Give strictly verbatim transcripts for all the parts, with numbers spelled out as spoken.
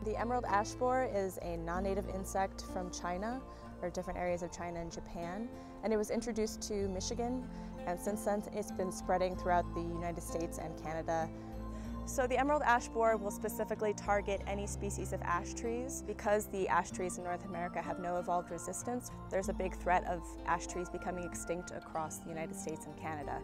The emerald ash borer is a non-native insect from China, or different areas of China and Japan, and it was introduced to Michigan, and since then it's been spreading throughout the United States and Canada. So the emerald ash borer will specifically target any species of ash trees. Because the ash trees in North America have no evolved resistance, there's a big threat of ash trees becoming extinct across the United States and Canada.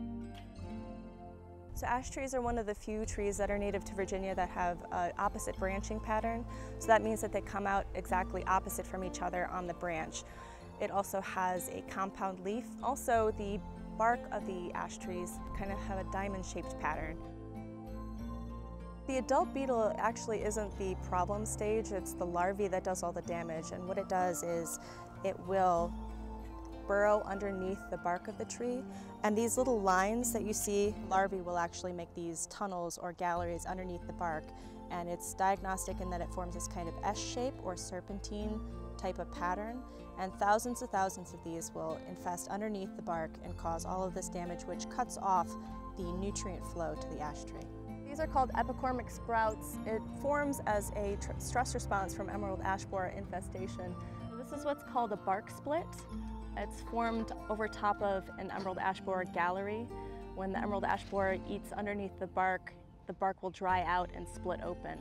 So ash trees are one of the few trees that are native to Virginia that have an opposite branching pattern. So that means that they come out exactly opposite from each other on the branch. It also has a compound leaf. Also, the bark of the ash trees kind of have a diamond-shaped pattern. The adult beetle actually isn't the problem stage, it's the larvae that does all the damage. And what it does is it will burrow underneath the bark of the tree, and these little lines that you see, larvae will actually make these tunnels or galleries underneath the bark, and it's diagnostic in that it forms this kind of S shape or serpentine type of pattern, and thousands and thousands of these will infest underneath the bark and cause all of this damage, which cuts off the nutrient flow to the ash tree. These are called Epicormic Sprouts. It forms as a stress response from emerald ash borer infestation. This is what's called a bark split. It's formed over top of an emerald ash borer gallery. When the emerald ash borer eats underneath the bark, the bark will dry out and split open.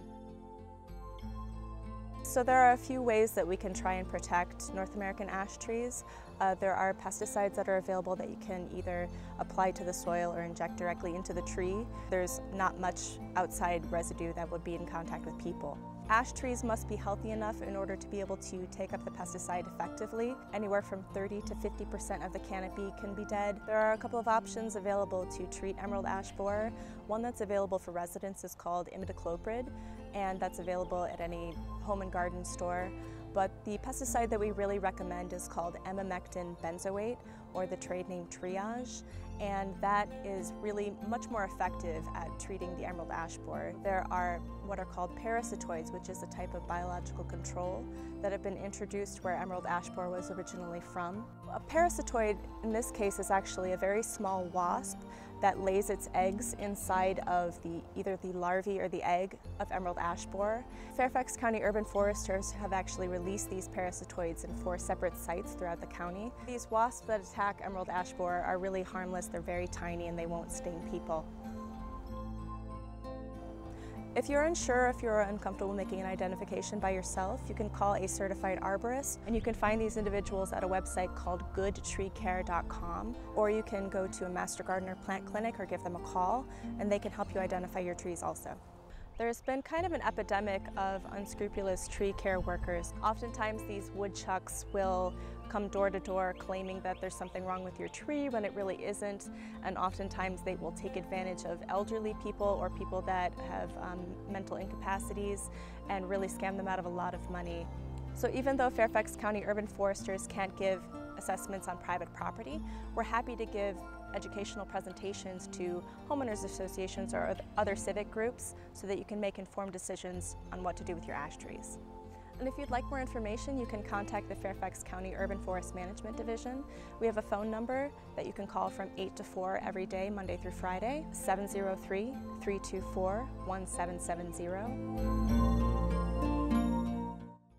So there are a few ways that we can try and protect North American ash trees. Uh, there are pesticides that are available that you can either apply to the soil or inject directly into the tree. There's not much outside residue that would be in contact with people. Ash trees must be healthy enough in order to be able to take up the pesticide effectively. Anywhere from thirty to fifty percent of the canopy can be dead. There are a couple of options available to treat emerald ash borer. One that's available for residents is called imidacloprid, and that's available at any home and garden store. But the pesticide that we really recommend is called emamectin benzoate, or the trade name Triage, and that is really much more effective at treating the emerald ash borer. There are what are called parasitoids, which is a type of biological control that have been introduced where emerald ash borer was originally from. A parasitoid in this case is actually a very small wasp that lays its eggs inside of the either the larvae or the egg of emerald ash borer. Fairfax County urban foresters have actually released these parasitoids in four separate sites throughout the county. These wasps that attack emerald ash borer are really harmless. They're very tiny and they won't sting people. If you're unsure, if you're uncomfortable making an identification by yourself, you can call a certified arborist, and you can find these individuals at a website called good tree care dot com, or you can go to a Master Gardener plant clinic or give them a call, and they can help you identify your trees also. There's been kind of an epidemic of unscrupulous tree care workers. Oftentimes these woodchucks will come door to door claiming that there's something wrong with your tree when it really isn't, and oftentimes they will take advantage of elderly people or people that have um, mental incapacities and really scam them out of a lot of money. So even though Fairfax County urban foresters can't give assessments on private property, we're happy to give educational presentations to homeowners associations or other civic groups so that you can make informed decisions on what to do with your ash trees. And if you'd like more information, you can contact the Fairfax County Urban Forest Management Division. We have a phone number that you can call from eight to four every day, Monday through Friday, seven zero three, three two four, one seven seven zero.